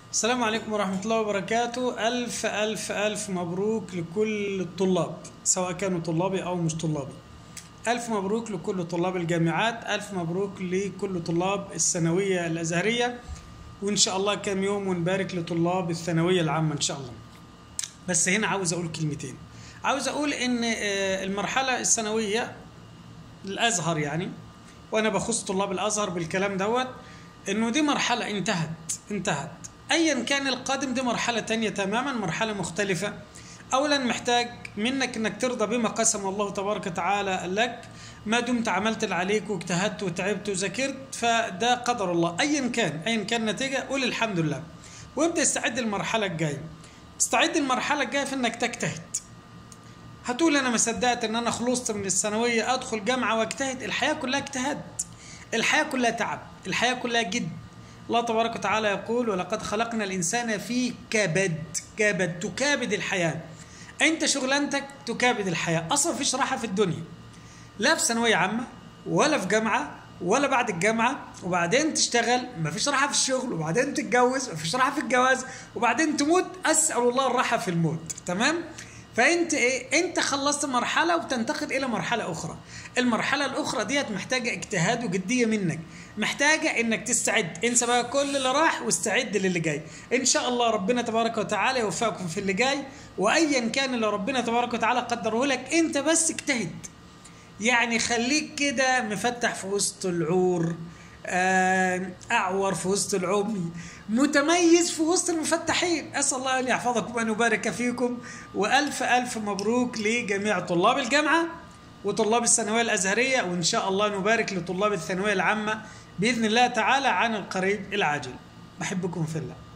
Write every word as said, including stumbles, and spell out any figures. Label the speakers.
Speaker 1: السلام عليكم ورحمة الله وبركاته. ألف ألف ألف مبروك لكل الطلاب، سواء كانوا طلابي أو مش طلابي. ألف مبروك لكل طلاب الجامعات، ألف مبروك لكل طلاب الثانوية الأزهرية، وإن شاء الله كام يوم ونبارك لطلاب الثانوية العامة إن شاء الله. بس هنا عاوز أقول كلمتين. عاوز أقول إن المرحلة الثانوية الأزهر يعني، وأنا بخص طلاب الأزهر بالكلام دوت، إنه دي مرحلة انتهت انتهت ايا كان القادم، دي مرحله تانية تماما، مرحله مختلفه. اولا محتاج منك انك ترضى بما قسم الله تبارك وتعالى لك، ما دمت عملت اللي عليك واجتهدت وتعبت وذاكرت، فده قدر الله. ايا كان ايا كان النتيجه قول الحمد لله، وابدا استعد للمرحله الجايه. استعد للمرحله الجايه في انك تجتهد. هتقول انا ما صدقت ان انا خلصت من الثانويه ادخل جامعه واجتهد. الحياه كلها اجتهاد، الحياه كلها تعب، الحياه كلها جد. الله تبارك وتعالى يقول: ولقد خلقنا الإنسان في كبد. كبد، تكابد الحياة. أنت شغلانتك تكابد الحياة. أصلا مفيش راحة في الدنيا، لا في ثانوية عامة ولا في جامعة ولا بعد الجامعة، وبعدين تشتغل مفيش راحة في الشغل، وبعدين تتجوز مفيش راحة في الجواز، وبعدين تموت. أسأل الله الراحة في الموت. تمام؟ فانت ايه؟ انت خلصت مرحله وبتنتقل الى مرحله اخرى. المرحله الاخرى ديت محتاجه اجتهاد وجديه منك، محتاجه انك تستعد. انسى بقى كل اللي راح واستعد للي جاي. ان شاء الله ربنا تبارك وتعالى يوفقكم في اللي جاي، وايا كان اللي ربنا تبارك وتعالى قدره لك انت بس اجتهد. يعني خليك كده مفتح في وسط العور، أعور في وسط العمي، متميز في وسط المفتحين. أسأل الله أن يحفظكم وأن يبارك فيكم، وألف ألف مبروك لجميع طلاب الجامعة وطلاب الثانوية الأزهرية، وإن شاء الله نبارك لطلاب الثانوية العامة بإذن الله تعالى عن القريب العاجل. بحبكم في الله.